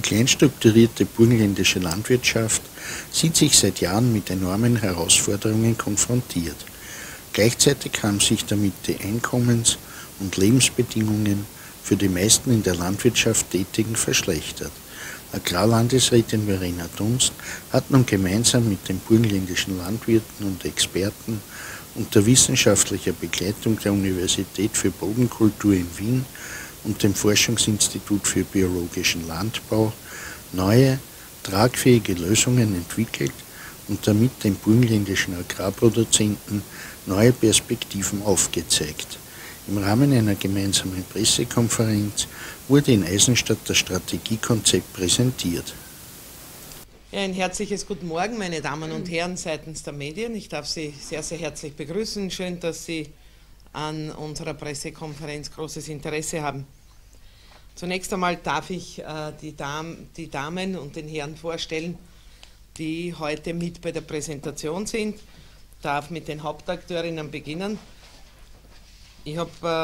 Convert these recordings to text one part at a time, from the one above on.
kleinstrukturierte burgenländische Landwirtschaft sieht sich seit Jahren mit enormen Herausforderungen konfrontiert. Gleichzeitig haben sich damit die Einkommens- und Lebensbedingungen für die meisten in der Landwirtschaft Tätigen verschlechtert. Agrarlandesrätin Verena Dunst hat nun gemeinsam mit den burgenländischen Landwirten und Experten unter wissenschaftlicher Begleitung der Universität für Bodenkultur in Wien und dem Forschungsinstitut für biologischen Landbau neue, tragfähige Lösungen entwickelt und damit den burgenländischen Agrarproduzenten neue Perspektiven aufgezeigt. Im Rahmen einer gemeinsamen Pressekonferenz wurde in Eisenstadt das Strategiekonzept präsentiert. Ja, ein herzliches Guten Morgen, meine Damen und Herren seitens der Medien. Ich darf Sie sehr, sehr herzlich begrüßen. Schön, dass Sie an unserer Pressekonferenz großes Interesse haben. Zunächst einmal darf ich die Damen und den Herren vorstellen, die heute mit bei der Präsentation sind. Ich darf mit den Hauptakteurinnen beginnen. Wir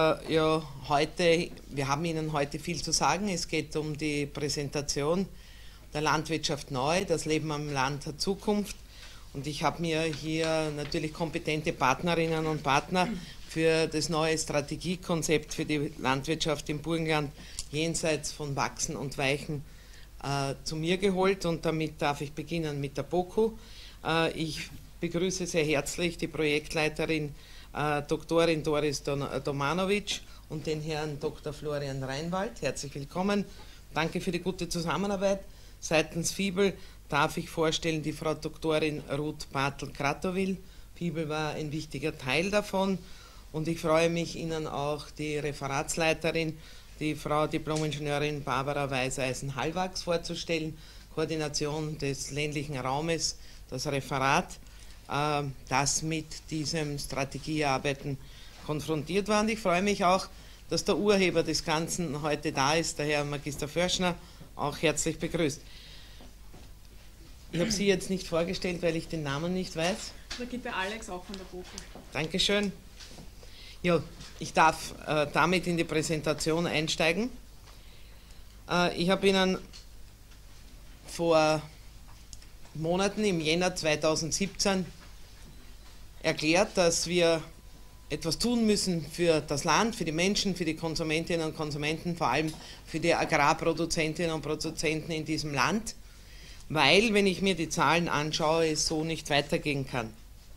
haben Ihnen heute viel zu sagen. Es geht um die Präsentation der Landwirtschaft neu, das Leben am Land hat Zukunft. Und ich habe mir hier natürlich kompetente Partnerinnen und Partner für das neue Strategiekonzept für die Landwirtschaft im Burgenland jenseits von Wachsen und Weichen zu mir geholt. Und damit darf ich beginnen mit der BOKU. Ich begrüße sehr herzlich die Projektleiterin Doktorin Doris Domanovic und den Herrn Dr. Florian Reinwald. Herzlich willkommen. Danke für die gute Zusammenarbeit. Seitens FIBEL darf ich vorstellen die Frau Doktorin Ruth Bartel-Kratowil. FIBEL war ein wichtiger Teil davon und ich freue mich, Ihnen auch die Referatsleiterin, die Frau Diplom-Ingenieurin Barbara Weiseisen-Hallwachs vorzustellen. Koordination des ländlichen Raumes, das Referat, das mit diesem Strategiearbeiten konfrontiert war. Und ich freue mich auch, dass der Urheber des Ganzen heute da ist, der Herr Magister Förschner, auch herzlich begrüßt. Ich habe Sie jetzt nicht vorgestellt, weil ich den Namen nicht weiß. Da gibt der Alex auch von der BOKU. Dankeschön. Ja, ich darf damit in die Präsentation einsteigen. Ich habe Ihnen vor Monaten, im Jänner 2017, erklärt, dass wir etwas tun müssen für das Land, für die Menschen, für die Konsumentinnen und Konsumenten, vor allem für die Agrarproduzentinnen und Produzenten in diesem Land, weil, wenn ich mir die Zahlen anschaue, es so nicht weitergehen kann.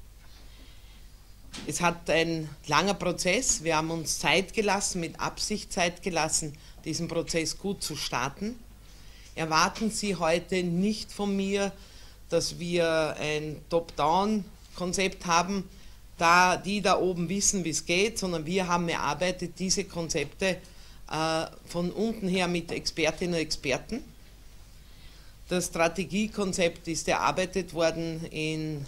Es hat ein langer Prozess, wir haben uns Zeit gelassen, mit Absicht Zeit gelassen, diesen Prozess gut zu starten. Erwarten Sie heute nicht von mir, dass wir ein Top-Down-Konzept haben, die da oben wissen, wie es geht, sondern wir haben erarbeitet diese Konzepte von unten her mit Expertinnen und Experten. Das Strategiekonzept ist erarbeitet worden in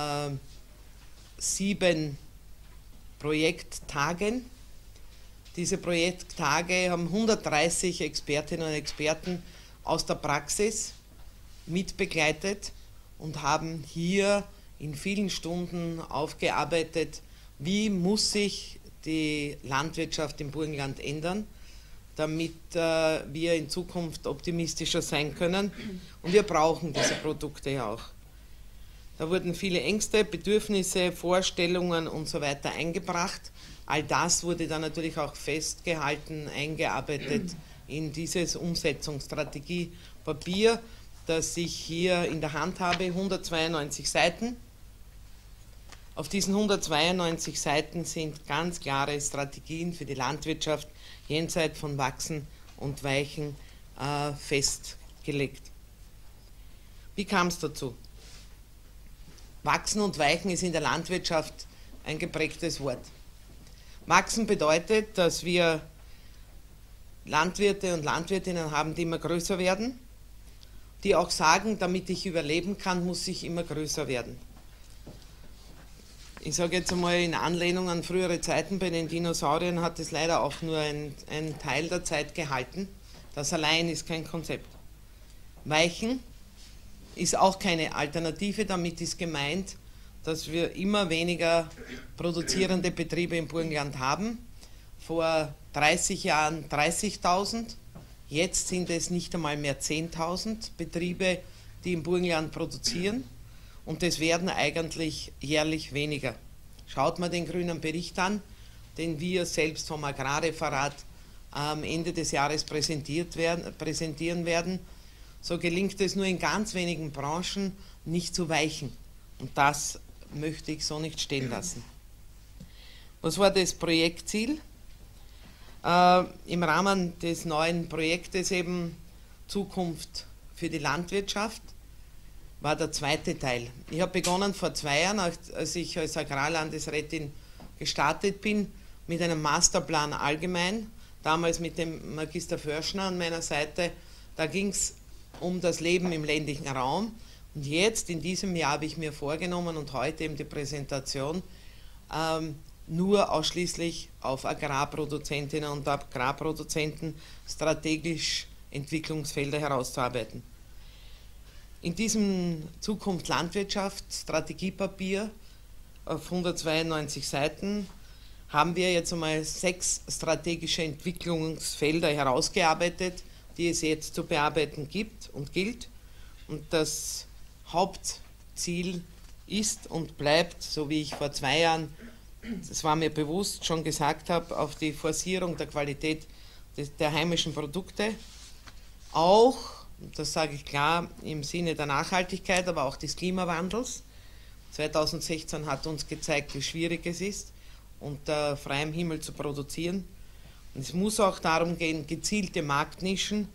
7 Projekttagen. Diese Projekttage haben 130 Expertinnen und Experten aus der Praxis mitbegleitet und haben hier in vielen Stunden aufgearbeitet, wie muss sich die Landwirtschaft im Burgenland ändern, damit wir in Zukunft optimistischer sein können. Und wir brauchen diese Produkte ja auch. Da wurden viele Ängste, Bedürfnisse, Vorstellungen und so weiter eingebracht. All das wurde dann natürlich auch festgehalten, eingearbeitet in dieses Umsetzungsstrategiepapier, das ich hier in der Hand habe, 192 Seiten. Auf diesen 192 Seiten sind ganz klare Strategien für die Landwirtschaft jenseits von Wachsen und Weichen festgelegt. Wie kam es dazu? Wachsen und Weichen ist in der Landwirtschaft ein geprägtes Wort. Wachsen bedeutet, dass wir Landwirte und Landwirtinnen haben, die immer größer werden, die auch sagen, damit ich überleben kann, muss ich immer größer werden. Ich sage jetzt einmal in Anlehnung an frühere Zeiten, bei den Dinosauriern hat es leider auch nur ein Teil der Zeit gehalten. Das allein ist kein Konzept. Weichen ist auch keine Alternative, damit ist gemeint, dass wir immer weniger produzierende Betriebe im Burgenland haben. Vor 30 Jahren 30.000, Jetzt sind es nicht einmal mehr 10.000 Betriebe, die im Burgenland produzieren, und es werden eigentlich jährlich weniger. Schaut man den grünen Bericht an, den wir selbst vom Agrarreferat am Ende des Jahres präsentieren werden, so gelingt es nur in ganz wenigen Branchen nicht zu weichen. Und das möchte ich so nicht stehen lassen. Was war das Projektziel? Im Rahmen des neuen Projektes eben Zukunft für die Landwirtschaft war der zweite Teil. Ich habe begonnen vor 2 Jahren, als ich als Agrarlandesrätin gestartet bin, mit einem Masterplan allgemein, damals mit dem Magister Förschner an meiner Seite. Da ging es um das Leben im ländlichen Raum. Und jetzt, in diesem Jahr, habe ich mir vorgenommen und heute eben die Präsentation, nur ausschließlich auf Agrarproduzentinnen und Agrarproduzenten strategisch Entwicklungsfelder herauszuarbeiten. In diesem Zukunft Landwirtschaft Strategiepapier auf 192 Seiten haben wir jetzt einmal 6 strategische Entwicklungsfelder herausgearbeitet, die es jetzt zu bearbeiten gibt und gilt. Und das Hauptziel ist und bleibt, so wie ich vor 2 Jahren, das war mir bewusst, schon gesagt habe, auf die Forcierung der Qualität der heimischen Produkte, auch, das sage ich klar, im Sinne der Nachhaltigkeit, aber auch des Klimawandels. 2016 hat uns gezeigt, wie schwierig es ist, unter freiem Himmel zu produzieren. Und es muss auch darum gehen, gezielte Marktnischen,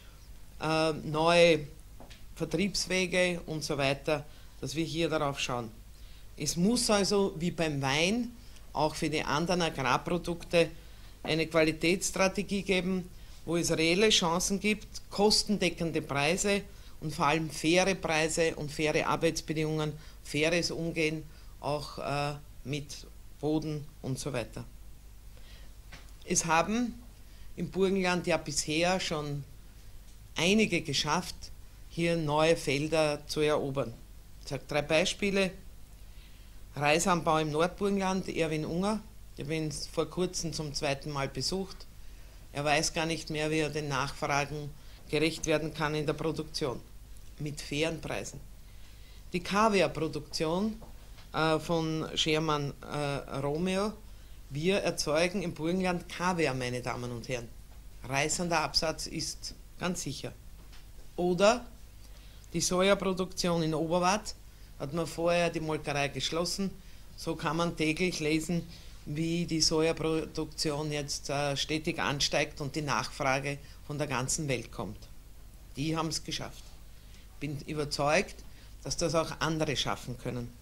neue Vertriebswege und so weiter, dass wir hier darauf schauen. Es muss also, wie beim Wein, auch für die anderen Agrarprodukte eine Qualitätsstrategie geben, wo es reelle Chancen gibt, kostendeckende Preise und vor allem faire Preise und faire Arbeitsbedingungen, faires Umgehen auch mit Boden und so weiter. Es haben im Burgenland ja bisher schon einige geschafft, hier neue Felder zu erobern. Ich sage 3 Beispiele. Reisanbau im Nordburgenland, Erwin Unger, ich habe ihn vor kurzem zum 2. Mal besucht. Er weiß gar nicht mehr, wie er den Nachfragen gerecht werden kann in der Produktion, mit fairen Preisen. Die Kaviarproduktion von Schermann Romeo, wir erzeugen im Burgenland Kaviar, meine Damen und Herren. Reißender Absatz ist ganz sicher. Oder die Sojaproduktion in Oberwart, hat man vorher die Molkerei geschlossen, so kann man täglich lesen, wie die Sojaproduktion jetzt stetig ansteigt und die Nachfrage von der ganzen Welt kommt. Die haben es geschafft. Bin überzeugt, dass das auch andere schaffen können.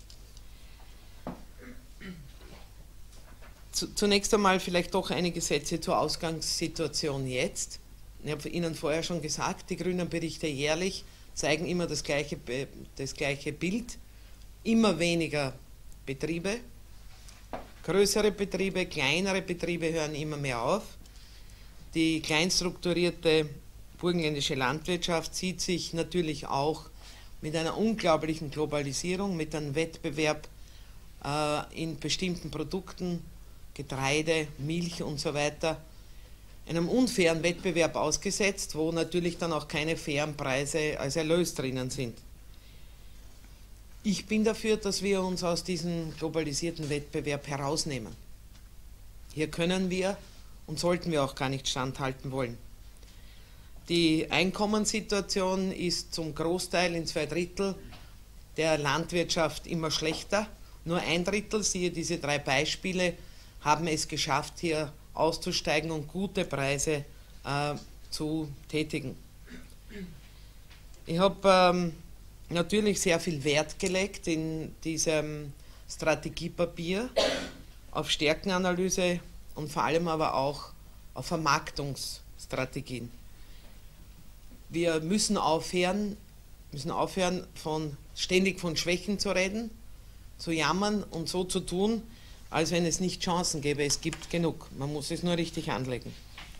Zunächst einmal vielleicht doch einige Sätze zur Ausgangssituation jetzt. Ich habe Ihnen vorher schon gesagt, die grünen Berichte jährlich zeigen immer das gleiche Bild. Immer weniger Betriebe, größere Betriebe, kleinere Betriebe hören immer mehr auf. Die kleinstrukturierte burgenländische Landwirtschaft sieht sich natürlich auch mit einer unglaublichen Globalisierung, mit einem Wettbewerb in bestimmten Produkten, Getreide, Milch und so weiter, einem unfairen Wettbewerb ausgesetzt, wo natürlich dann auch keine fairen Preise als Erlös drinnen sind. Ich bin dafür, dass wir uns aus diesem globalisierten Wettbewerb herausnehmen. Hier können wir und sollten wir auch gar nicht standhalten wollen. Die Einkommenssituation ist zum Großteil in 2/3 der Landwirtschaft immer schlechter. Nur 1/3, siehe diese 3 Beispiele, haben es geschafft, hier auszusteigen und gute Preise zu tätigen. Ich habe natürlich sehr viel Wert gelegt in diesem Strategiepapier auf Stärkenanalyse und vor allem aber auch auf Vermarktungsstrategien. Wir müssen aufhören, ständig von Schwächen zu reden, zu jammern und so zu tun, als wenn es nicht Chancen gäbe. Es gibt genug, man muss es nur richtig anlegen.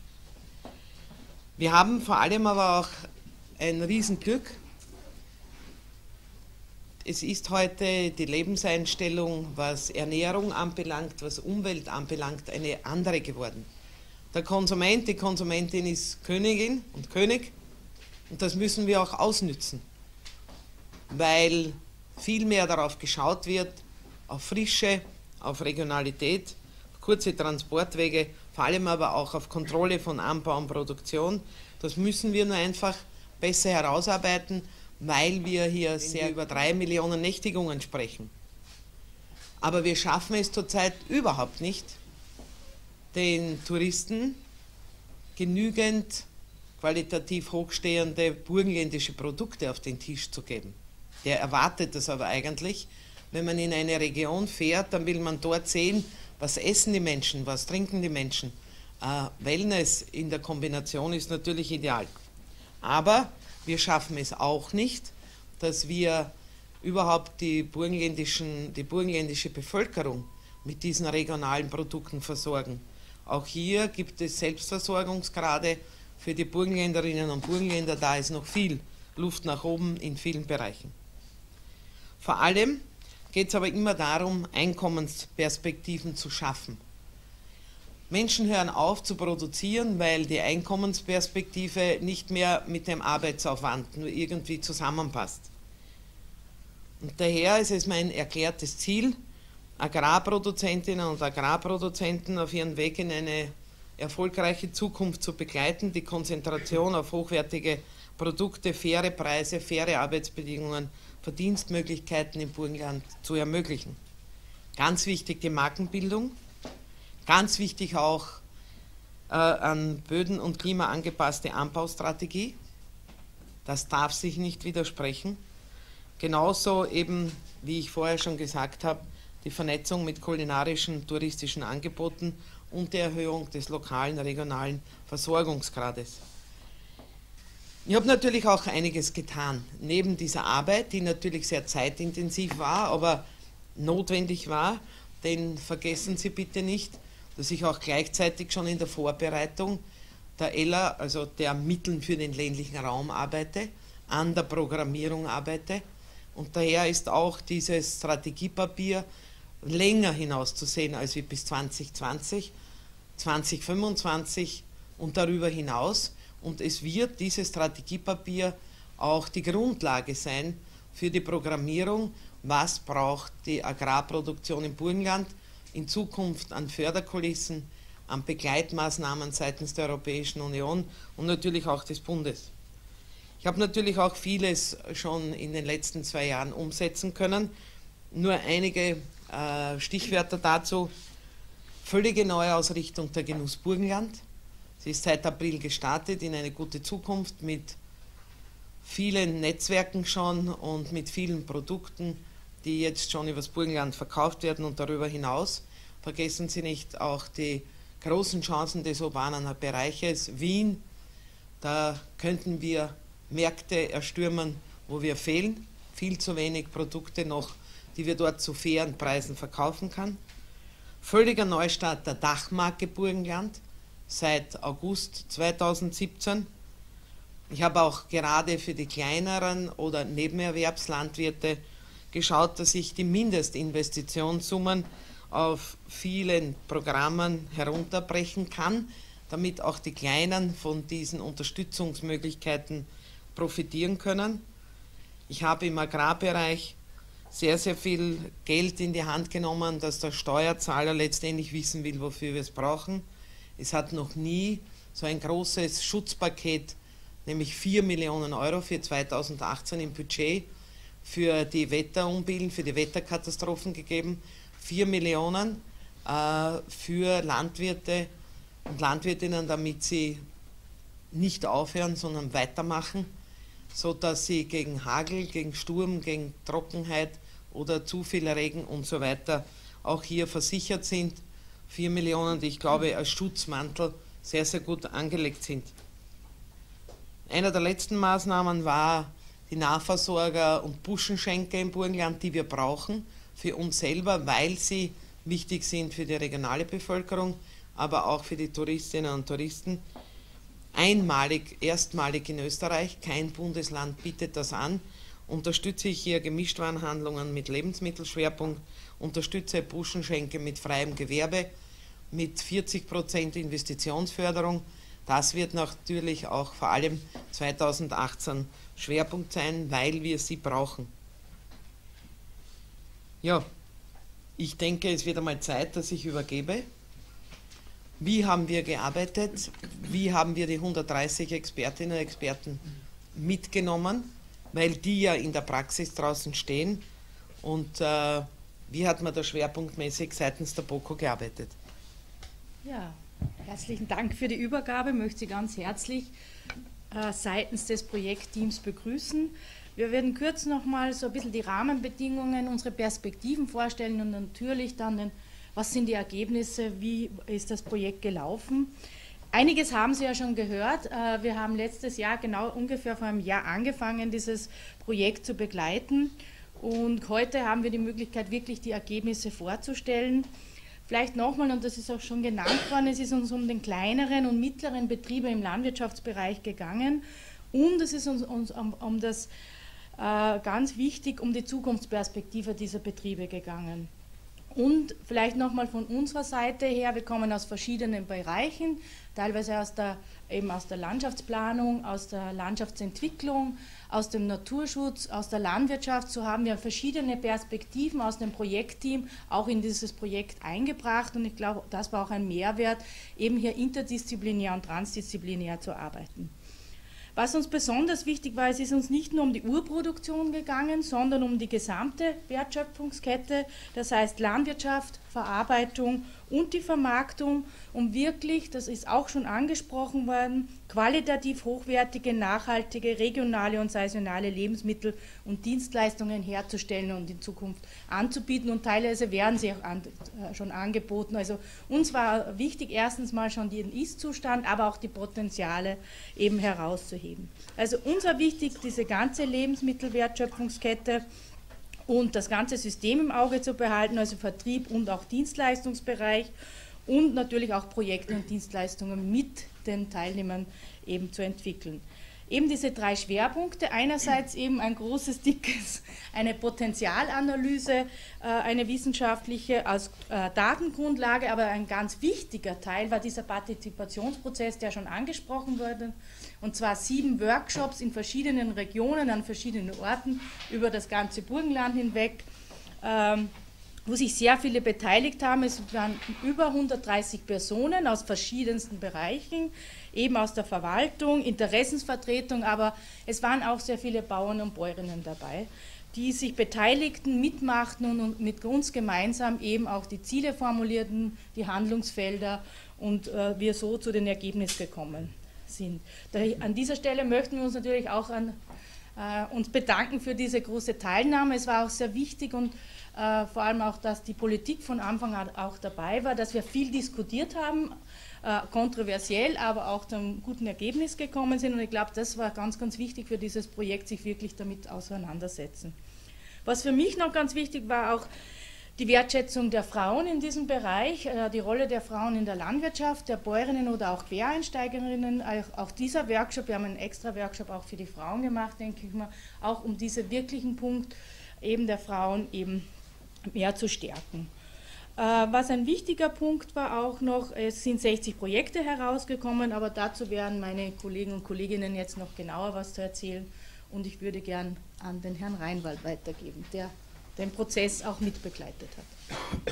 Wir haben vor allem aber auch ein Riesenglück. Es ist heute die Lebenseinstellung, was Ernährung anbelangt, was Umwelt anbelangt, eine andere geworden. Der Konsument, die Konsumentin ist Königin und König und das müssen wir auch ausnützen, weil viel mehr darauf geschaut wird, auf Frische, auf Regionalität, auf kurze Transportwege, vor allem aber auch auf Kontrolle von Anbau und Produktion. Das müssen wir nur einfach besser herausarbeiten, weil wir hier sehr über 3 Millionen Nächtigungen sprechen. Aber wir schaffen es zurzeit überhaupt nicht, den Touristen genügend qualitativ hochstehende burgenländische Produkte auf den Tisch zu geben. Der erwartet das aber eigentlich. Wenn man in eine Region fährt, dann will man dort sehen, was essen die Menschen, was trinken die Menschen. Wellness in der Kombination ist natürlich ideal. Aber wir schaffen es auch nicht, dass wir überhaupt die burgenländische Bevölkerung mit diesen regionalen Produkten versorgen. Auch hier gibt es Selbstversorgungsgrade für die Burgenländerinnen und Burgenländer, da ist noch viel Luft nach oben in vielen Bereichen. Vor allem geht es aber immer darum, Einkommensperspektiven zu schaffen. Menschen hören auf zu produzieren, weil die Einkommensperspektive nicht mehr mit dem Arbeitsaufwand nur irgendwie zusammenpasst. Und daher ist es mein erklärtes Ziel, Agrarproduzentinnen und Agrarproduzenten auf ihrem Weg in eine erfolgreiche Zukunft zu begleiten, die Konzentration auf hochwertige Produkte, faire Preise, faire Arbeitsbedingungen, Verdienstmöglichkeiten im Burgenland zu ermöglichen. Ganz wichtig die Markenbildung, ganz wichtig auch an Böden und Klima angepasste Anbaustrategie. Das darf sich nicht widersprechen. Genauso eben, wie ich vorher schon gesagt habe, die Vernetzung mit kulinarischen, touristischen Angeboten und die Erhöhung des lokalen, regionalen Versorgungsgrades. Ich habe natürlich auch einiges getan, neben dieser Arbeit, die natürlich sehr zeitintensiv war, aber notwendig war, denn vergessen Sie bitte nicht, dass ich auch gleichzeitig schon in der Vorbereitung der ELA, also der Mitteln für den ländlichen Raum arbeite, an der Programmierung arbeite und daher ist auch dieses Strategiepapier länger hinauszusehen als wie bis 2020, 2025 und darüber hinaus. Und es wird dieses Strategiepapier auch die Grundlage sein für die Programmierung, was braucht die Agrarproduktion im Burgenland in Zukunft an Förderkulissen, an Begleitmaßnahmen seitens der Europäischen Union und natürlich auch des Bundes. Ich habe natürlich auch vieles schon in den letzten 2 Jahren umsetzen können. Nur einige Stichwörter dazu. Völlige Neuausrichtung der Genuss Burgenland. Sie ist seit April gestartet in eine gute Zukunft mit vielen Netzwerken schon und mit vielen Produkten, die jetzt schon übers Burgenland verkauft werden und darüber hinaus. Vergessen Sie nicht auch die großen Chancen des urbanen Bereiches. Wien, da könnten wir Märkte erstürmen, wo wir fehlen. Viel zu wenig Produkte noch, die wir dort zu fairen Preisen verkaufen kann. Völliger Neustart der Dachmarke Burgenland seit August 2017. Ich habe auch gerade für die kleineren oder Nebenerwerbslandwirte geschaut, dass ich die Mindestinvestitionssummen auf vielen Programmen herunterbrechen kann, damit auch die Kleinen von diesen Unterstützungsmöglichkeiten profitieren können. Ich habe im Agrarbereich sehr, sehr viel Geld in die Hand genommen, dass der Steuerzahler letztendlich wissen will, wofür wir es brauchen. Es hat noch nie so ein großes Schutzpaket, nämlich 4 Millionen Euro für 2018 im Budget für die Wetterunbillen, für die Wetterkatastrophen gegeben. 4 Millionen für Landwirte und Landwirtinnen, damit sie nicht aufhören, sondern weitermachen, sodass sie gegen Hagel, gegen Sturm, gegen Trockenheit oder zu viel Regen und so weiter auch hier versichert sind. 4 Millionen, die ich glaube als Schutzmantel sehr, sehr gut angelegt sind. Einer der letzten Maßnahmen war die Nahversorger und Buschenschenker im Burgenland, die wir brauchen für uns selber, weil sie wichtig sind für die regionale Bevölkerung, aber auch für die Touristinnen und Touristen. Einmalig, erstmalig in Österreich, kein Bundesland bietet das an, unterstütze ich hier Gemischtwarenhandlungen mit Lebensmittelschwerpunkt, unterstütze Buschenschenke mit freiem Gewerbe mit 40% Investitionsförderung. Das wird natürlich auch vor allem 2018 Schwerpunkt sein, weil wir sie brauchen. Ja, ich denke, es wird einmal Zeit, dass ich übergebe. Wie haben wir gearbeitet? Wie haben wir die 130 Expertinnen und Experten mitgenommen, weil die ja in der Praxis draußen stehen? Und wie hat man da schwerpunktmäßig seitens der BOKU gearbeitet? Ja, herzlichen Dank für die Übergabe. Ich möchte Sie ganz herzlich seitens des Projektteams begrüßen. Wir werden kurz nochmal so ein bisschen die Rahmenbedingungen, unsere Perspektiven vorstellen und natürlich dann, was sind die Ergebnisse, wie ist das Projekt gelaufen. Einiges haben Sie ja schon gehört. Wir haben letztes Jahr, genau ungefähr vor einem Jahr, angefangen, dieses Projekt zu begleiten. Und heute haben wir die Möglichkeit, wirklich die Ergebnisse vorzustellen. Vielleicht nochmal, und das ist auch schon genannt worden, es ist uns um den kleineren und mittleren Betriebe im Landwirtschaftsbereich gegangen und es ist uns um das ganz wichtig, um die Zukunftsperspektive dieser Betriebe gegangen. Und vielleicht nochmal von unserer Seite her, wir kommen aus verschiedenen Bereichen, teilweise aus der Landschaftsplanung, aus der Landschaftsentwicklung, aus dem Naturschutz, aus der Landwirtschaft. So haben wir verschiedene Perspektiven aus dem Projektteam auch in dieses Projekt eingebracht und ich glaube, das war auch ein Mehrwert, eben hier interdisziplinär und transdisziplinär zu arbeiten. Was uns besonders wichtig war, es ist uns nicht nur um die Urproduktion gegangen, sondern um die gesamte Wertschöpfungskette, das heißt Landwirtschaft, Verarbeitung und die Vermarktung, um wirklich, das ist auch schon angesprochen worden, qualitativ hochwertige, nachhaltige, regionale und saisonale Lebensmittel und Dienstleistungen herzustellen und in Zukunft anzubieten und teilweise werden sie auch schon angeboten. Also uns war wichtig, erstens mal schon den Ist-Zustand, aber auch die Potenziale eben herauszuheben. Also uns war wichtig, diese ganze Lebensmittelwertschöpfungskette und das ganze System im Auge zu behalten, also Vertrieb und auch Dienstleistungsbereich und natürlich auch Projekte und Dienstleistungen mit den Teilnehmern eben zu entwickeln. Eben diese drei Schwerpunkte, einerseits eben ein großes, dickes, eine Potenzialanalyse, eine wissenschaftliche als Datengrundlage, aber ein ganz wichtiger Teil war dieser Partizipationsprozess, der schon angesprochen wurde, und zwar 7 Workshops in verschiedenen Regionen, an verschiedenen Orten über das ganze Burgenland hinweg, wo sich sehr viele beteiligt haben. Es waren über 130 Personen aus verschiedensten Bereichen, eben aus der Verwaltung, Interessensvertretung, aber es waren auch sehr viele Bauern und Bäuerinnen dabei, die sich beteiligten, mitmachten und mit uns gemeinsam eben auch die Ziele formulierten, die Handlungsfelder und wir so zu den Ergebnissen gekommen sind. An dieser Stelle möchten wir uns natürlich auch uns bedanken für diese große Teilnahme. Es war auch sehr wichtig und vor allem auch, dass die Politik von Anfang an auch dabei war, dass wir viel diskutiert haben, kontroversiell, aber auch zu einem guten Ergebnis gekommen sind und ich glaube, das war ganz, ganz wichtig für dieses Projekt, sich wirklich damit auseinandersetzen. Was für mich noch ganz wichtig war, auch die Wertschätzung der Frauen in diesem Bereich, die Rolle der Frauen in der Landwirtschaft, der Bäuerinnen oder auch Quereinsteigerinnen, auch dieser Workshop, wir haben einen extra Workshop auch für die Frauen gemacht, denke ich mal, auch um diesen wirklichen Punkt eben der Frauen eben mehr zu stärken. Was ein wichtiger Punkt war auch noch, es sind 60 Projekte herausgekommen, aber dazu werden meine Kollegen und Kolleginnen jetzt noch genauer was zu erzählen und ich würde gern an den Herrn Reinwald weitergeben, der den Prozess auch mitbegleitet hat.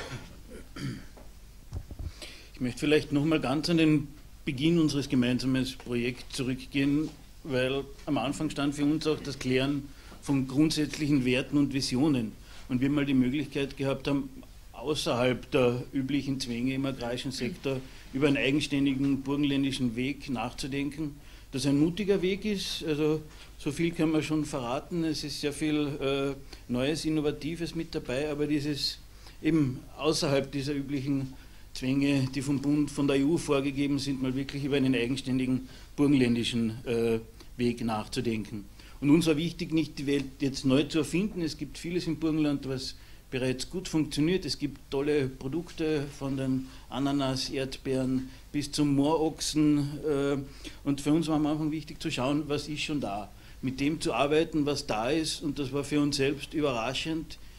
Ich möchte vielleicht nochmal ganz an den Beginn unseres gemeinsamen Projekts zurückgehen, weil am Anfang stand für uns auch das Klären von grundsätzlichen Werten und Visionen. Und wir mal die Möglichkeit gehabt haben, außerhalb der üblichen Zwänge im agrarischen Sektor über einen eigenständigen burgenländischen Weg nachzudenken, das ein mutiger Weg ist, also so viel kann man schon verraten, es ist sehr viel Neues, Innovatives mit dabei, aber dieses eben außerhalb dieser üblichen Zwänge, die vom Bund, von der EU vorgegeben sind, mal wirklich über einen eigenständigen burgenländischen Weg nachzudenken. Und uns war wichtig, nicht die Welt jetzt neu zu erfinden. Es gibt vieles im Burgenland, was bereits gut funktioniert. Es gibt tolle Produkte von den Ananas, Erdbeeren bis zum Moorochsen. Und für uns war am Anfang wichtig zu schauen, was ist schon da. Mit dem zu arbeiten, was da ist. Und das war für uns selbst überraschend,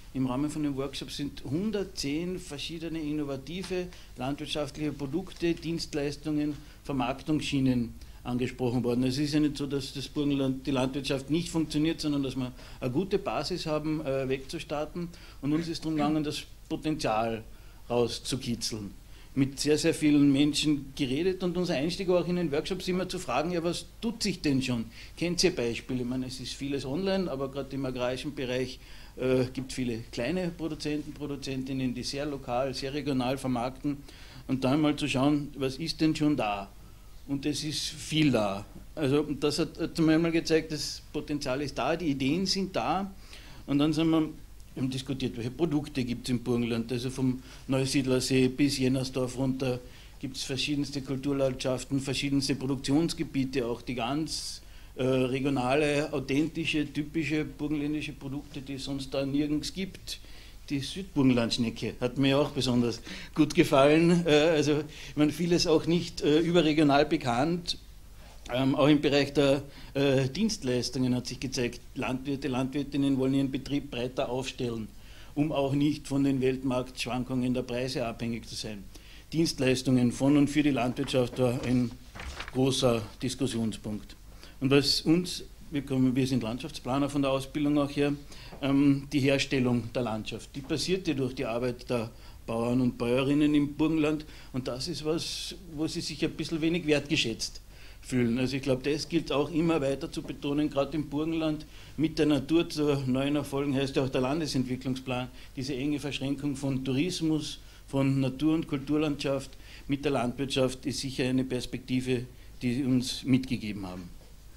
im Rahmen von den Workshops sind 110 verschiedene innovative landwirtschaftliche Produkte, Dienstleistungen, Vermarktungsschienen angesprochen worden. Es ist ja nicht so, dass das Burgenland, die Landwirtschaft nicht funktioniert, sondern dass wir eine gute Basis haben, wegzustarten. Und uns ist darum gegangen, das Potenzial rauszukitzeln. Mit sehr, sehr vielen Menschen geredet und unser Einstieg war auch in den Workshops immer zu fragen, ja, was tut sich denn schon? Kennt ihr Beispiele? Ich meine, es ist vieles online, aber gerade im agrarischen Bereich gibt es viele kleine Produzenten, Produzentinnen, die sehr lokal, sehr regional vermarkten und da mal zu schauen, was ist denn schon da? Und es ist viel da. Also das hat mir einmal gezeigt, das Potenzial ist da, die Ideen sind da und dann sind wir haben diskutiert, welche Produkte gibt es im Burgenland, also vom Neusiedlersee bis Jennersdorf runter gibt es verschiedenste Kulturlandschaften, verschiedenste Produktionsgebiete, auch die ganz regionale, authentische, typische burgenländische Produkte, die es sonst da nirgends gibt. Die Südburgenlandschnecke hat mir auch besonders gut gefallen. Also ich meine, vieles auch nicht überregional bekannt. Auch im Bereich der Dienstleistungen hat sich gezeigt, Landwirte, Landwirtinnen wollen ihren Betrieb breiter aufstellen, um auch nicht von den Weltmarktschwankungen der Preise abhängig zu sein. Dienstleistungen von und für die Landwirtschaft war ein großer Diskussionspunkt. Und was uns, wir sind Landschaftsplaner von der Ausbildung auch her, die Herstellung der Landschaft, die passierte durch die Arbeit der Bauern und Bäuerinnen im Burgenland und das ist was, wo sie sich ein bisschen wenig wertgeschätzt fühlen. Also ich glaube, das gilt auch immer weiter zu betonen, gerade im Burgenland mit der Natur zu neuen Erfolgen heißt ja auch der Landesentwicklungsplan, diese enge Verschränkung von Tourismus, von Natur- und Kulturlandschaft mit der Landwirtschaft ist sicher eine Perspektive, die sie uns mitgegeben haben.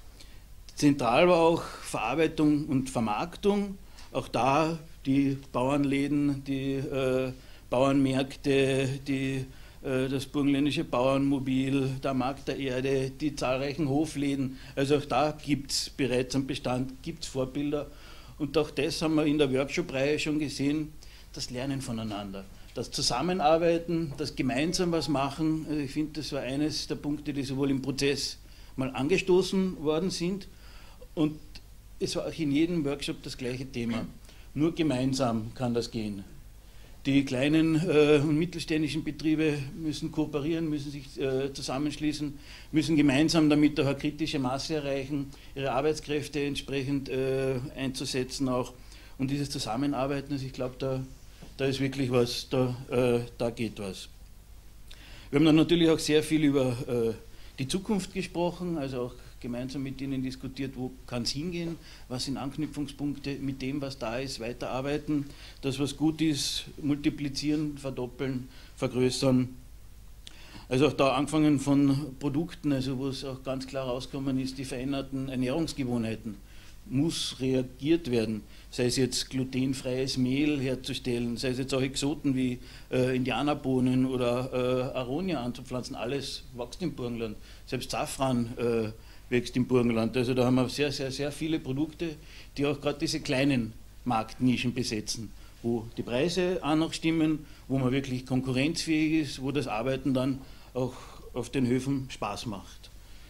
Zentral war auch Verarbeitung und Vermarktung, auch da die Bauernläden, die Bauernmärkte, das burgenländische Bauernmobil, der Markt der Erde, die zahlreichen Hofläden, also auch da gibt es bereits einen Bestand, gibt es Vorbilder und auch das haben wir in der Workshop-Reihe schon gesehen, das Lernen voneinander, das Zusammenarbeiten, das gemeinsam was machen, also ich finde, das war eines der Punkte, die sowohl im Prozess mal angestoßen worden sind und es war auch in jedem Workshop das gleiche Thema, nur gemeinsam kann das gehen. Die kleinen und mittelständischen Betriebe müssen kooperieren, müssen sich zusammenschließen, müssen gemeinsam damit auch eine kritische Masse erreichen, ihre Arbeitskräfte entsprechend einzusetzen auch. Und dieses Zusammenarbeiten, also ich glaube, da ist wirklich was, da geht was. Wir haben dann natürlich auch sehr viel über die Zukunft gesprochen, also auch gemeinsam mit Ihnen diskutiert, wo kann es hingehen, was sind Anknüpfungspunkte mit dem, was da ist, weiterarbeiten, das, was gut ist, multiplizieren, verdoppeln, vergrößern. Also auch da angefangen von Produkten, also wo es auch ganz klar rausgekommen ist, die veränderten Ernährungsgewohnheiten, muss reagiert werden, sei es jetzt glutenfreies Mehl herzustellen, sei es jetzt auch Exoten wie Indianerbohnen oder Aronia anzupflanzen, alles wächst im Burgenland, selbst Safran wächst im Burgenland. Also da haben wir sehr, sehr, sehr viele Produkte, die auch gerade diese kleinen Marktnischen besetzen, wo die Preise auch noch stimmen, wo man wirklich konkurrenzfähig ist, wo das Arbeiten dann auch auf den Höfen Spaß macht.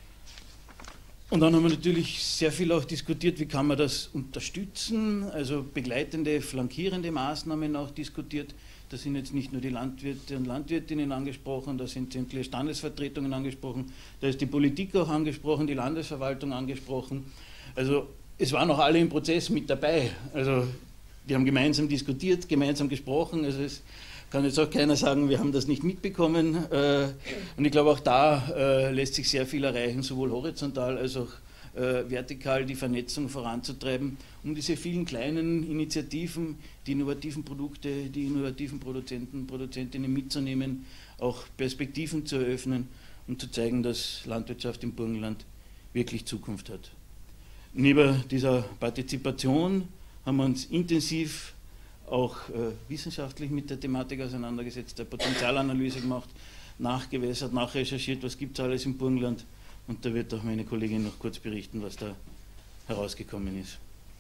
Und dann haben wir natürlich sehr viel auch diskutiert, wie kann man das unterstützen, also begleitende, flankierende Maßnahmen auch diskutiert. Da sind jetzt nicht nur die Landwirte und Landwirtinnen angesprochen, da sind sämtliche Standesvertretungen angesprochen, da ist die Politik auch angesprochen, die Landesverwaltung angesprochen. Also es waren auch alle im Prozess mit dabei. Also die haben gemeinsam diskutiert, gemeinsam gesprochen. Also es kann jetzt auch keiner sagen, wir haben das nicht mitbekommen. Und ich glaube, auch da lässt sich sehr viel erreichen, sowohl horizontal als auch vertikal die Vernetzung voranzutreiben, um diese vielen kleinen Initiativen, die innovativen Produkte, die innovativen Produzenten, Produzentinnen mitzunehmen, auch Perspektiven zu eröffnen und zu zeigen, dass Landwirtschaft im Burgenland wirklich Zukunft hat. Neben dieser Partizipation haben wir uns intensiv auch wissenschaftlich mit der Thematik auseinandergesetzt, eine Potenzialanalyse gemacht, nachgewässert, nachrecherchiert, was gibt es alles im Burgenland. Und da wird auch meine Kollegin noch kurz berichten, was da herausgekommen ist.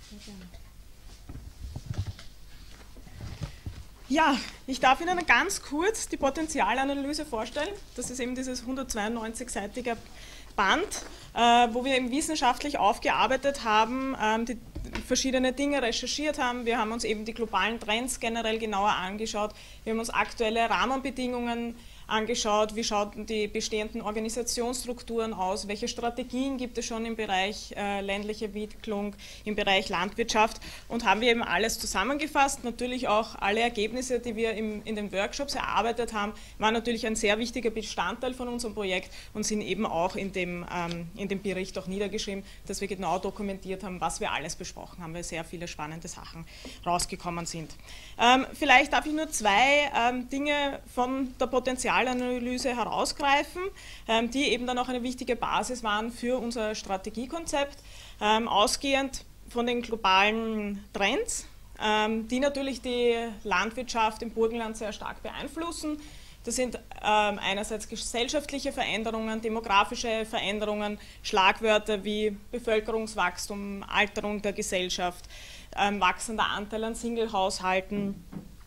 Ja, ich darf Ihnen ganz kurz die Potenzialanalyse vorstellen. Das ist eben dieses 192-seitige Band, wo wir eben wissenschaftlich aufgearbeitet haben, die verschiedene Dinge recherchiert haben. Wir haben uns eben die globalen Trends generell genauer angeschaut. Wir haben uns aktuelle Rahmenbedingungen angeschaut, wie schauen die bestehenden Organisationsstrukturen aus, welche Strategien gibt es schon im Bereich ländliche Entwicklung, im Bereich Landwirtschaft, und haben wir eben alles zusammengefasst. Natürlich auch alle Ergebnisse, die wir in den Workshops erarbeitet haben, waren natürlich ein sehr wichtiger Bestandteil von unserem Projekt und sind eben auch in dem Bericht auch niedergeschrieben, dass wir genau dokumentiert haben, was wir alles besprochen haben, weil sehr viele spannende Sachen rausgekommen sind. Vielleicht darf ich nur zwei Dinge von der Potenzialanalyse herausgreifen, die eben dann auch eine wichtige Basis waren für unser Strategiekonzept, ausgehend von den globalen Trends, die natürlich die Landwirtschaft im Burgenland sehr stark beeinflussen. Das sind einerseits gesellschaftliche Veränderungen, demografische Veränderungen, Schlagwörter wie Bevölkerungswachstum, Alterung der Gesellschaft, wachsender Anteil an Single-Haushalten,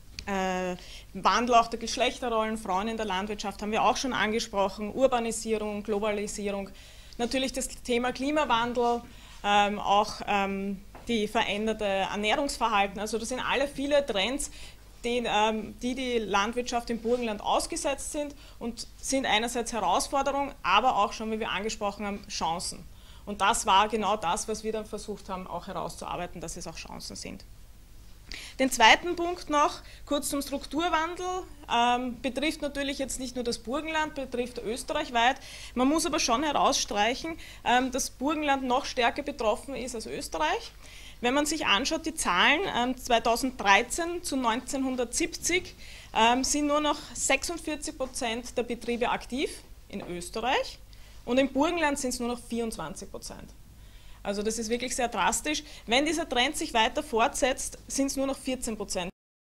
Wandel auch der Geschlechterrollen, Frauen in der Landwirtschaft haben wir auch schon angesprochen, Urbanisierung, Globalisierung, natürlich das Thema Klimawandel, auch die veränderte Ernährungsverhalten, also das sind alle viele Trends, die Landwirtschaft im Burgenland ausgesetzt sind und sind einerseits Herausforderungen, aber auch schon, wie wir angesprochen haben, Chancen. Und das war genau das, was wir dann versucht haben, auch herauszuarbeiten, dass es auch Chancen sind. Den zweiten Punkt noch, kurz zum Strukturwandel, betrifft natürlich jetzt nicht nur das Burgenland, betrifft österreichweit. Man muss aber schon herausstreichen, dass Burgenland noch stärker betroffen ist als Österreich. Wenn man sich anschaut, die Zahlen 2013 zu 1970 sind nur noch 46% der Betriebe aktiv in Österreich und im Burgenland sind es nur noch 24%. Also das ist wirklich sehr drastisch. Wenn dieser Trend sich weiter fortsetzt, sind es nur noch 14%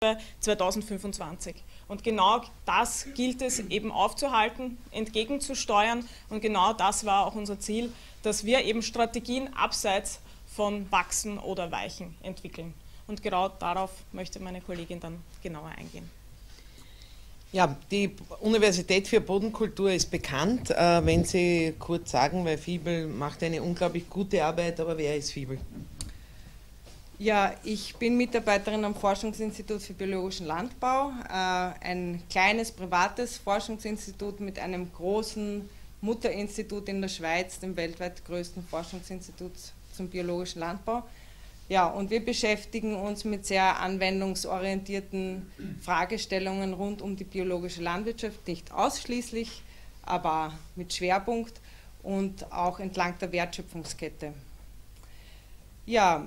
2025. Und genau das gilt es eben aufzuhalten, entgegenzusteuern. Und genau das war auch unser Ziel, dass wir eben Strategien abseits von Wachsen oder Weichen entwickeln. Und genau darauf möchte meine Kollegin dann genauer eingehen. Ja, die Universität für Bodenkultur ist bekannt. Wenn Sie kurz sagen, weil Fiebel macht eine unglaublich gute Arbeit, aber wer ist Fiebel? Ja, ich bin Mitarbeiterin am Forschungsinstitut für biologischen Landbau, ein kleines privates Forschungsinstitut mit einem großen Mutterinstitut in der Schweiz, dem weltweit größten Forschungsinstitut zum biologischen Landbau. Ja, und wir beschäftigen uns mit sehr anwendungsorientierten Fragestellungen rund um die biologische Landwirtschaft, nicht ausschließlich, aber mit Schwerpunkt und auch entlang der Wertschöpfungskette. Ja,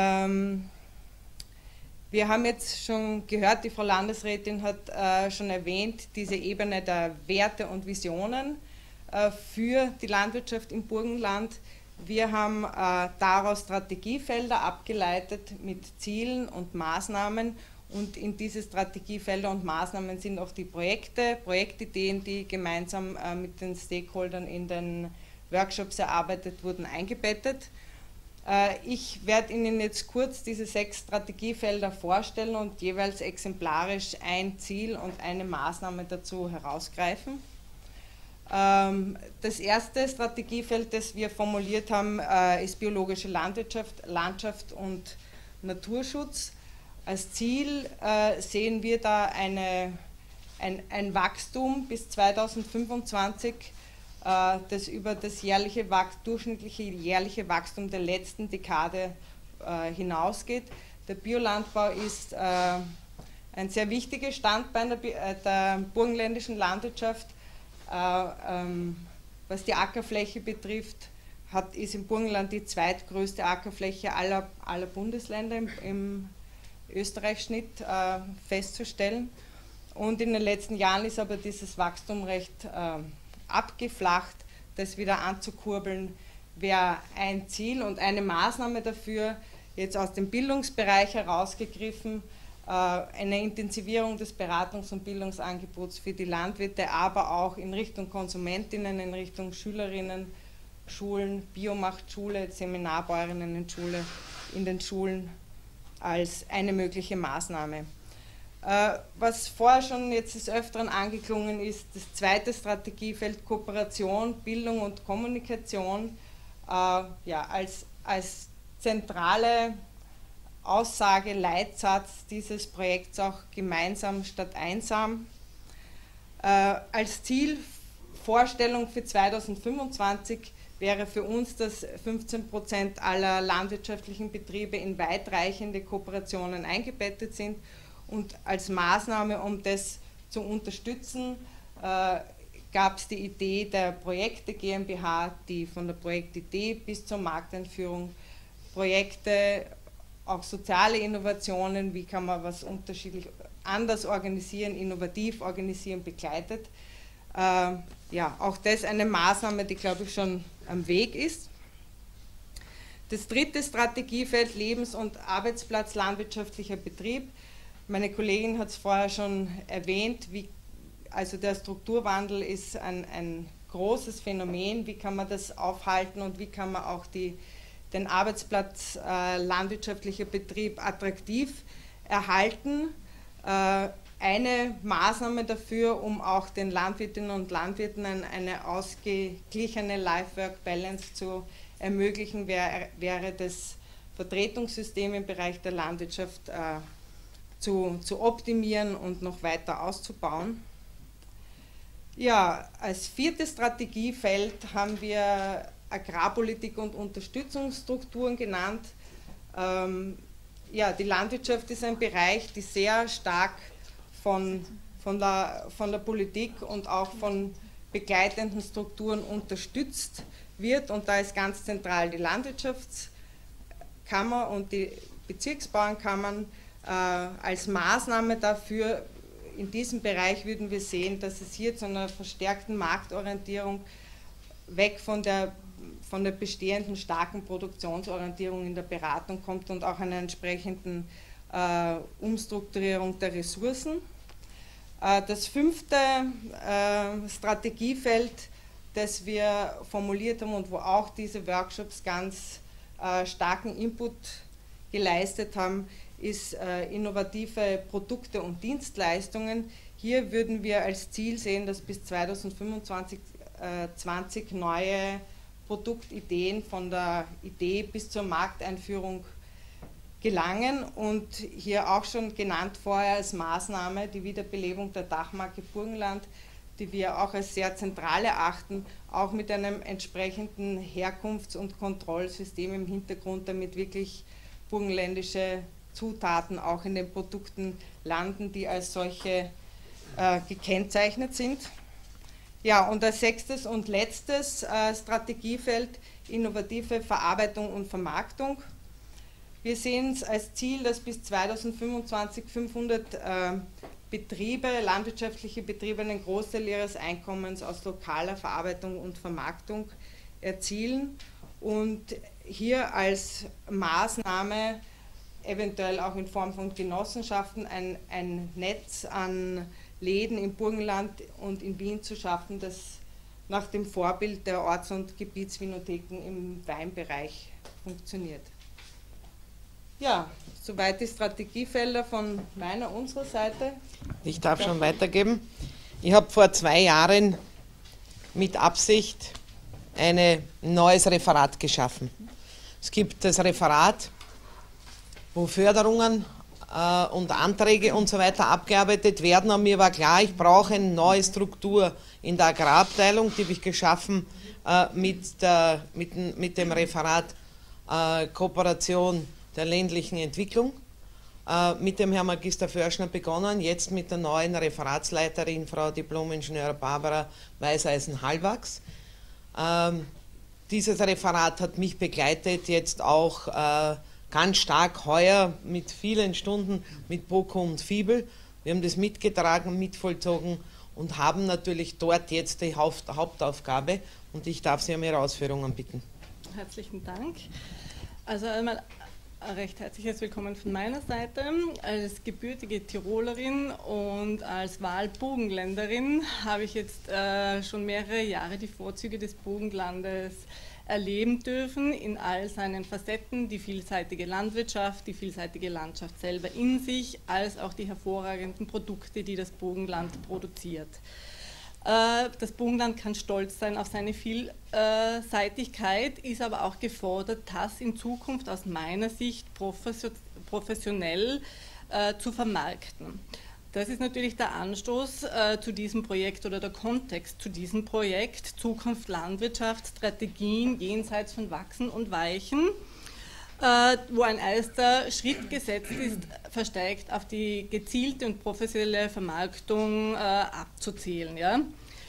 wir haben jetzt schon gehört, die Frau Landesrätin hat schon erwähnt, diese Ebene der Werte und Visionen für die Landwirtschaft im Burgenland. Wir haben daraus Strategiefelder abgeleitet mit Zielen und Maßnahmen, und in diese Strategiefelder und Maßnahmen sind auch die Projektideen, die gemeinsam mit den Stakeholdern in den Workshops erarbeitet wurden, eingebettet. Ich werde Ihnen jetzt kurz diese 6 Strategiefelder vorstellen und jeweils exemplarisch ein Ziel und eine Maßnahme dazu herausgreifen. Das erste Strategiefeld, das wir formuliert haben, ist biologische Landwirtschaft, Landschaft und Naturschutz. Als Ziel sehen wir da ein Wachstum bis 2025, das über das durchschnittliche jährliche Wachstum der letzten Dekade hinausgeht. Der Biolandbau ist ein sehr wichtiges Standbein der burgenländischen Landwirtschaft. Was die Ackerfläche betrifft, ist im Burgenland die zweitgrößte Ackerfläche aller Bundesländer im Österreich-Schnitt festzustellen. Und in den letzten Jahren ist aber dieses Wachstum recht abgeflacht. Das wieder anzukurbeln, wäre ein Ziel und eine Maßnahme dafür, jetzt aus dem Bildungsbereich herausgegriffen, eine Intensivierung des Beratungs- und Bildungsangebots für die Landwirte, aber auch in Richtung Konsumentinnen, in Richtung Schülerinnen, Schulen, Biomachtschule, Seminarbäuerinnen in den Schulen als eine mögliche Maßnahme. Was vorher schon jetzt des Öfteren angeklungen ist, das zweite Strategiefeld Kooperation, Bildung und Kommunikation, ja, als zentrale Aussage, Leitsatz dieses Projekts auch gemeinsam statt einsam. Als Zielvorstellung für 2025 wäre für uns, dass 15% aller landwirtschaftlichen Betriebe in weitreichende Kooperationen eingebettet sind, und als Maßnahme, um das zu unterstützen, gab es die Idee der Projekte GmbH, die von der Projektidee bis zur Markteinführung Projekte, auch soziale Innovationen, wie kann man was unterschiedlich anders organisieren, innovativ organisieren, begleitet. Ja, auch das eine Maßnahme, die, glaube ich, schon am Weg ist. Das dritte Strategiefeld, Lebens- und Arbeitsplatz landwirtschaftlicher Betrieb. Meine Kollegin hat es vorher schon erwähnt, also der Strukturwandel ist ein großes Phänomen. Wie kann man das aufhalten und wie kann man auch den Arbeitsplatz landwirtschaftlicher Betrieb attraktiv erhalten? Eine Maßnahme dafür, um auch den Landwirtinnen und Landwirten eine ausgeglichene Life-Work-Balance zu ermöglichen, wäre das Vertretungssystem im Bereich der Landwirtschaft zu optimieren und noch weiter auszubauen. Ja, als viertes Strategiefeld haben wir Agrarpolitik und Unterstützungsstrukturen genannt. Ja, die Landwirtschaft ist ein Bereich, die sehr stark von der Politik und auch von begleitenden Strukturen unterstützt wird, und da ist ganz zentral die Landwirtschaftskammer und die Bezirksbauernkammern als Maßnahme dafür. In diesem Bereich würden wir sehen, dass es hier zu einer verstärkten Marktorientierung weg von der bestehenden starken Produktionsorientierung in der Beratung kommt und auch einer entsprechenden Umstrukturierung der Ressourcen. Das fünfte Strategiefeld, das wir formuliert haben und wo auch diese Workshops ganz starken Input geleistet haben, ist innovative Produkte und Dienstleistungen. Hier würden wir als Ziel sehen, dass bis 2025 20 neue Produktideen von der Idee bis zur Markteinführung gelangen, und hier auch schon genannt vorher als Maßnahme die Wiederbelebung der Dachmarke Burgenland, die wir auch als sehr zentral erachten, auch mit einem entsprechenden Herkunfts- und Kontrollsystem im Hintergrund, damit wirklich burgenländische Zutaten auch in den Produkten landen, die als solche gekennzeichnet sind. Ja, und als sechstes und letztes Strategiefeld innovative Verarbeitung und Vermarktung. Wir sehen es als Ziel, dass bis 2025 500 Betriebe, landwirtschaftliche Betriebe, einen Großteil ihres Einkommens aus lokaler Verarbeitung und Vermarktung erzielen, und hier als Maßnahme eventuell auch in Form von Genossenschaften ein Netz an Läden im Burgenland und in Wien zu schaffen, das nach dem Vorbild der Orts- und Gebietsvinotheken im Weinbereich funktioniert. Ja, soweit die Strategiefelder von unserer Seite. Ich darf schon weitergeben. Ich habe vor 2 Jahren mit Absicht ein neues Referat geschaffen. Es gibt das Referat, wo Förderungen und Anträge und so weiter abgearbeitet werden. Und mir war klar, ich brauche eine neue Struktur in der Agrarabteilung, die habe ich geschaffen mit dem Referat Kooperation der ländlichen Entwicklung. Mit dem Herrn Magister Förschner begonnen, jetzt mit der neuen Referatsleiterin, Frau Diplom-Ingenieur Barbara Weißeisen-Hallwachs. Dieses Referat hat mich begleitet, jetzt auch ganz stark heuer mit vielen Stunden mit BOKU und FIBEL. Wir haben das mitgetragen, mitvollzogen und haben natürlich dort jetzt die Hauptaufgabe, und ich darf Sie um Ihre Ausführungen bitten. Herzlichen Dank. Also einmal recht herzliches Willkommen von meiner Seite. Als gebürtige Tirolerin und als Wahlburgenländerin habe ich jetzt schon mehrere Jahre die Vorzüge des Burgenlandes erleben dürfen, in all seinen Facetten, die vielseitige Landwirtschaft, die vielseitige Landschaft selber in sich, als auch die hervorragenden Produkte, die das Burgenland produziert. Das Burgenland kann stolz sein auf seine Vielseitigkeit, ist aber auch gefordert, das in Zukunft aus meiner Sicht professionell zu vermarkten. Das ist natürlich der Anstoß zu diesem Projekt oder der Kontext zu diesem Projekt, Zukunft Landwirtschaft, Strategien jenseits von Wachsen und Weichen, wo ein erster Schritt gesetzt ist, verstärkt auf die gezielte und professionelle Vermarktung abzuzielen. Ja?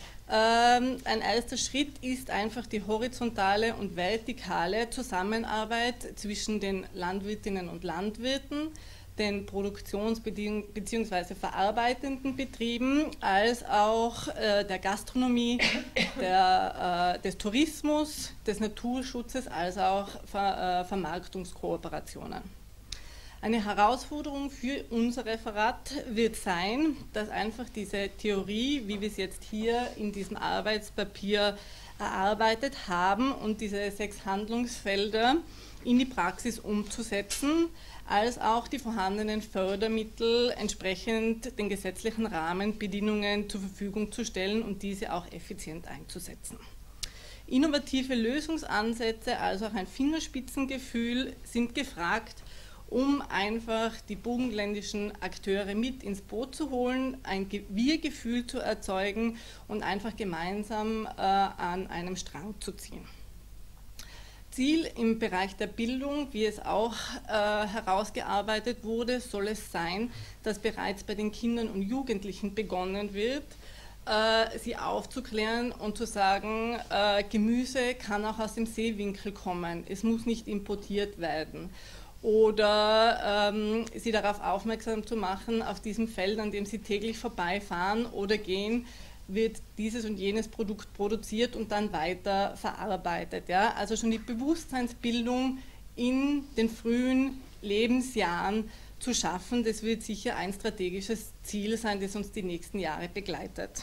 Ein erster Schritt ist einfach die horizontale und vertikale Zusammenarbeit zwischen den Landwirtinnen und Landwirten, den Produktions- bzw. verarbeitenden Betrieben, als auch der Gastronomie, des Tourismus, des Naturschutzes, als auch Vermarktungskooperationen. Eine Herausforderung für unser Referat wird sein, dass einfach diese Theorie, wie wir es jetzt hier in diesem Arbeitspapier erarbeitet haben und diese 6 Handlungsfelder in die Praxis umzusetzen, als auch die vorhandenen Fördermittel entsprechend den gesetzlichen Rahmenbedingungen zur Verfügung zu stellen und diese auch effizient einzusetzen. Innovative Lösungsansätze, also auch ein Fingerspitzengefühl sind gefragt, um einfach die burgenländischen Akteure mit ins Boot zu holen, ein Wir-Gefühl zu erzeugen und einfach gemeinsam an einem Strang zu ziehen. Ziel im Bereich der Bildung, wie es auch herausgearbeitet wurde, soll es sein, dass bereits bei den Kindern und Jugendlichen begonnen wird, sie aufzuklären und zu sagen, Gemüse kann auch aus dem Seewinkel kommen, es muss nicht importiert werden. Oder sie darauf aufmerksam zu machen, auf diesem Feld, an dem sie täglich vorbeifahren oder gehen, wird dieses und jenes Produkt produziert und dann weiter verarbeitet. Ja? Also schon die Bewusstseinsbildung in den frühen Lebensjahren zu schaffen, das wird sicher ein strategisches Ziel sein, das uns die nächsten Jahre begleitet.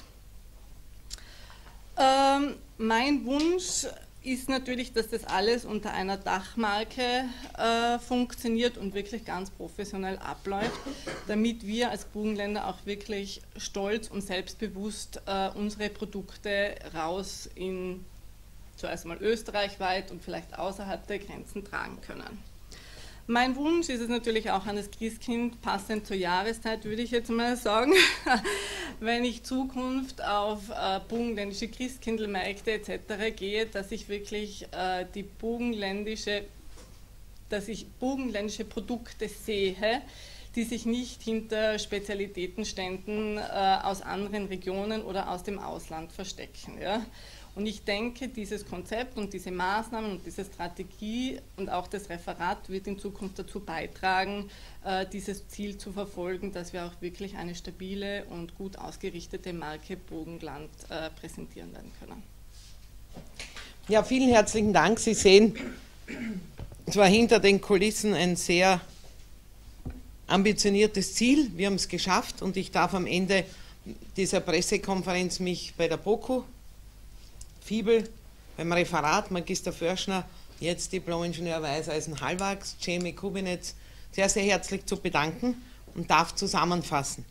Mein Wunsch ist natürlich, dass das alles unter einer Dachmarke funktioniert und wirklich ganz professionell abläuft, damit wir als Burgenländer auch wirklich stolz und selbstbewusst unsere Produkte raus in zuerst mal österreichweit und vielleicht außerhalb der Grenzen tragen können. Mein Wunsch ist es natürlich auch an das Christkind, passend zur Jahreszeit, würde ich jetzt mal sagen, wenn ich Zukunft auf burgenländische Christkindlmärkte etc. gehe, dass ich wirklich burgenländische Produkte sehe, die sich nicht hinter Spezialitätenständen aus anderen Regionen oder aus dem Ausland verstecken. Ja? Und ich denke, dieses Konzept und diese Maßnahmen und diese Strategie und auch das Referat wird in Zukunft dazu beitragen, dieses Ziel zu verfolgen, dass wir auch wirklich eine stabile und gut ausgerichtete Marke Burgenland präsentieren werden können. Ja, vielen herzlichen Dank. Sie sehen, es war hinter den Kulissen ein sehr ambitioniertes Ziel. Wir haben es geschafft und ich darf am Ende dieser Pressekonferenz mich bei der BOKU, Fiebel, beim Referat, Magister Förschner, jetzt Diplom-Ingenieur Weißeisen-Hallwachs, Jamie Kubinetz, sehr, sehr herzlich zu bedanken und darf zusammenfassen.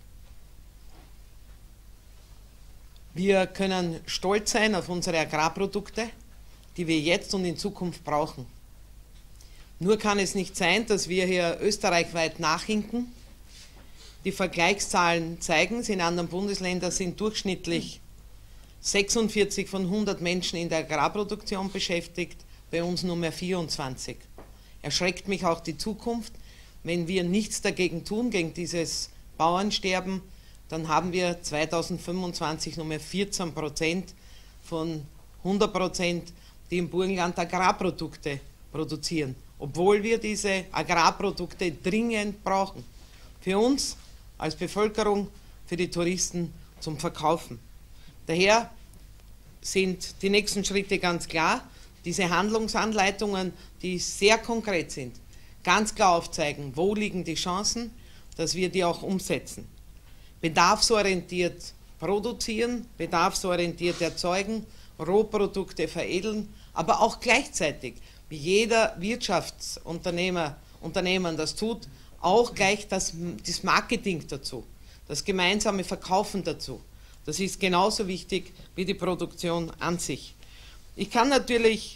Wir können stolz sein auf unsere Agrarprodukte, die wir jetzt und in Zukunft brauchen. Nur kann es nicht sein, dass wir hier österreichweit nachhinken. Die Vergleichszahlen zeigen es, in anderen Bundesländern sind durchschnittlich 46 von 100 Menschen in der Agrarproduktion beschäftigt, bei uns nur mehr 24. Erschreckt mich auch die Zukunft. Wenn wir nichts dagegen tun, gegen dieses Bauernsterben, dann haben wir 2025 nur mehr 14% von 100%, die im Burgenland Agrarprodukte produzieren, obwohl wir diese Agrarprodukte dringend brauchen. Für uns als Bevölkerung, für die Touristen zum Verkaufen. Daher sind die nächsten Schritte ganz klar. Diese Handlungsanleitungen, die sehr konkret sind, ganz klar aufzeigen, wo liegen die Chancen, dass wir die auch umsetzen. Bedarfsorientiert produzieren, bedarfsorientiert erzeugen, Rohprodukte veredeln, aber auch gleichzeitig, wie jeder Wirtschaftsunternehmer das tut, auch gleich das Marketing dazu, das gemeinsame Verkaufen dazu. Das ist genauso wichtig wie die Produktion an sich. Ich kann natürlich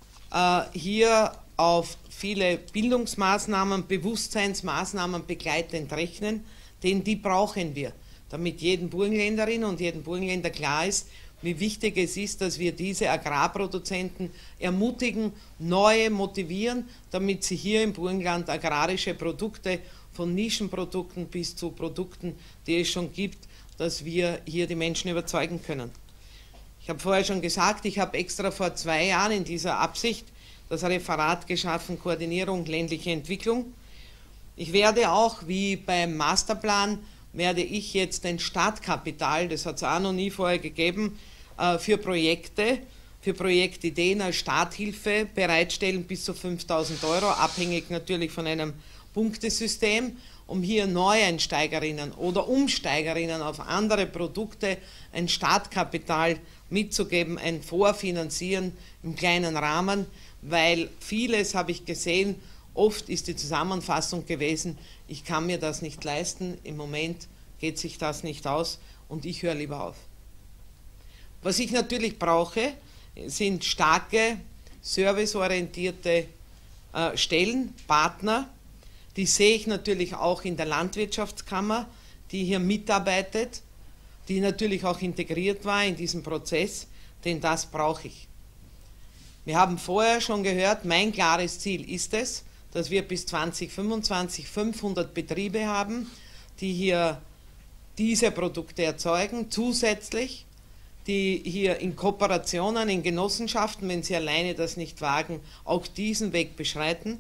hier auf viele Bildungsmaßnahmen, Bewusstseinsmaßnahmen begleitend rechnen, denn die brauchen wir, damit jedem Burgenländerin und jedem Burgenländer klar ist, wie wichtig es ist, dass wir diese Agrarproduzenten ermutigen, neue motivieren, damit sie hier im Burgenland agrarische Produkte, von Nischenprodukten bis zu Produkten, die es schon gibt, dass wir hier die Menschen überzeugen können. Ich habe vorher schon gesagt, ich habe extra vor 2 Jahren in dieser Absicht das Referat geschaffen, Koordinierung ländliche Entwicklung. Ich werde auch, wie beim Masterplan, werde ich jetzt ein Startkapital, das hat es auch noch nie vorher gegeben, für Projekte, für Projektideen als Starthilfe bereitstellen bis zu 5.000 €, abhängig natürlich von einem Punktesystem, um hier Neueinsteigerinnen oder Umsteigerinnen auf andere Produkte ein Startkapital mitzugeben, ein Vorfinanzieren im kleinen Rahmen, weil vieles habe ich gesehen, oft ist die Zusammenfassung gewesen, ich kann mir das nicht leisten, im Moment geht sich das nicht aus und ich höre lieber auf. Was ich natürlich brauche, sind starke, serviceorientierte Stellen, Partner. Die sehe ich natürlich auch in der Landwirtschaftskammer, die hier mitarbeitet, die natürlich auch integriert war in diesen Prozess, denn das brauche ich. Wir haben vorher schon gehört, mein klares Ziel ist es, dass wir bis 2025 500 Betriebe haben, die hier diese Produkte erzeugen, zusätzlich, die hier in Kooperationen, in Genossenschaften, wenn sie alleine das nicht wagen, auch diesen Weg beschreiten.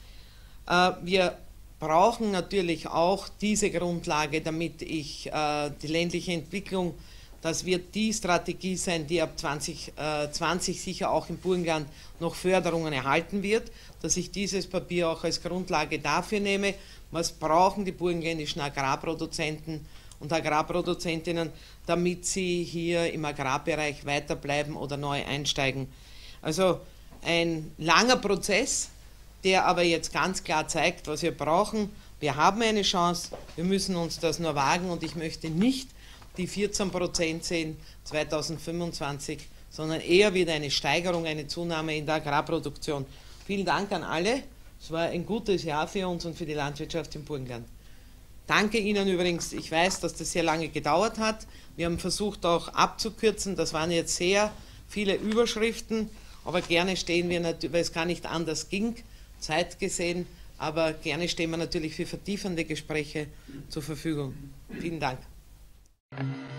Wir brauchen natürlich auch diese Grundlage, damit die ländliche Entwicklung, das wird die Strategie sein, die ab 2020 sicher auch im Burgenland noch Förderungen erhalten wird, dass ich dieses Papier auch als Grundlage dafür nehme, was brauchen die burgenländischen Agrarproduzenten und Agrarproduzentinnen, damit sie hier im Agrarbereich weiterbleiben oder neu einsteigen. Also ein langer Prozess, der aber jetzt ganz klar zeigt, was wir brauchen. Wir haben eine Chance, wir müssen uns das nur wagen und ich möchte nicht die 14% sehen 2025, sondern eher wieder eine Steigerung, eine Zunahme in der Agrarproduktion. Vielen Dank an alle. Es war ein gutes Jahr für uns und für die Landwirtschaft im Burgenland. Danke Ihnen übrigens, ich weiß, dass das sehr lange gedauert hat. Wir haben versucht auch abzukürzen, das waren jetzt sehr viele Überschriften, aber gerne stehen wir natürlich, weil es gar nicht anders ging, Zeit gesehen, aber gerne stehen wir natürlich für vertiefende Gespräche zur Verfügung. Vielen Dank.